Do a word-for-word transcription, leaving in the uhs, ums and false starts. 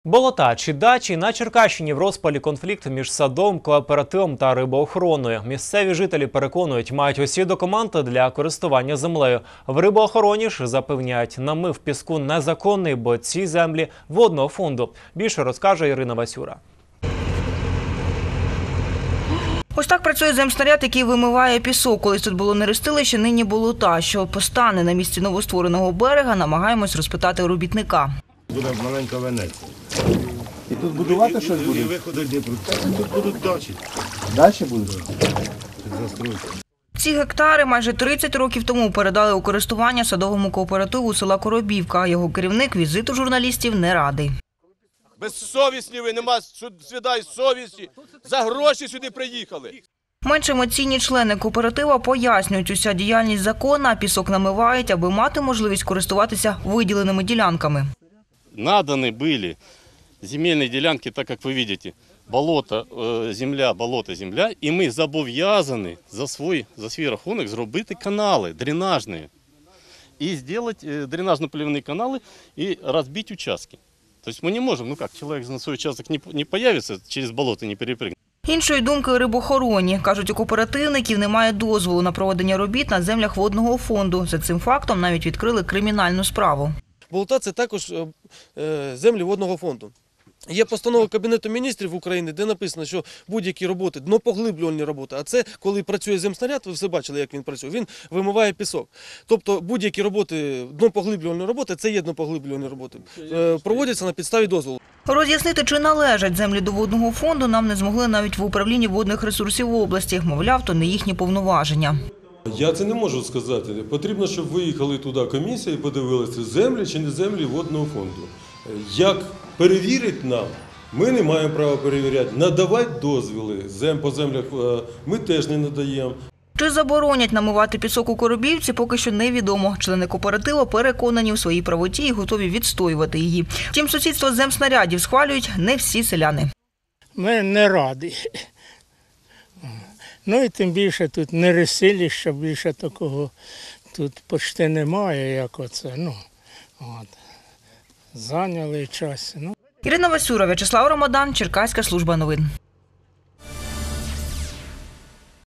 Болота чи дачі на Черкащині в розпалі конфлікт між садом, кооперативом та рибоохороною. Місцеві жителі переконують, мають усі документи для користування землею. В рибоохороні ж запевняють, намив піску незаконний, бо ці землі водного фонду. Більше розкаже Ірина Васюра. Ось так працює земснаряд, який вимиває пісок. Колись тут було нерестилище, нині болота. Що постане на місці новоствореного берега, намагаємось розпитати робітника. Буде маленька Венеція. І тут будувати щось буде? І виходи Дніпру. Тут будуть дачі. Дачі будуть? Застройки. Ці гектари майже тридцять років тому передали у користування садовому кооперативу села Коробівка. Його керівник візиту журналістів не радий. Безсовісні ви, нема свіда й совісті. За гроші сюди приїхали. Менш емоційні члени кооператива пояснюють, уся діяльність законна, пісок намивають, аби мати можливість користуватися виділеними ділянками. Наданы были земельные делянки, так как вы видите, болото, земля, болото, земля, і ми зобов'язані за свій, за свій рахунок зробити канали дренажні. І зробити дренажно-поливні канали і розбити участки. Тобто ми не можемо, ну як, чоловік на свій участок не, не появиться, через болото не перепригне. Іншої думки у рибоохороні. Кажуть, у кооперативників немає дозволу на проведення робіт на землях водного фонду. За цим фактом навіть відкрили кримінальну справу. Болота – це також землі водного фонду. Є постанова Кабінету міністрів України, де написано, що будь-які роботи, днопоглиблювальні роботи, а це коли працює земснаряд, ви все бачили, як він працює, він вимиває пісок. Тобто будь-які роботи, днопоглиблювальні роботи, це є днопоглиблювальні роботи, проводяться на підставі дозволу. Роз'яснити, чи належать землі до водного фонду, нам не змогли навіть в управлінні водних ресурсів області. Мовляв, то не їхні повноваження. Я це не можу сказати. Потрібно, щоб виїхали туди комісія і подивилися, землі чи не землі водного фонду. Як перевірити нам, ми не маємо права перевіряти. Надавати дозвіли зем по землях ми теж не надаємо. Чи заборонять намивати пісок у Коробівці, поки що невідомо. Члени кооперативу переконані у своїй правоті і готові відстоювати її. Втім, сусідство земснарядів схвалюють не всі селяни. Ми не раді. Ну і тим більше тут не ресилища, більше такого тут почти немає, як оце. Ну, от. Зайняли час. Ну. Ірина Васюра, В'ячеслав Ромадан, Черкаська служба новин.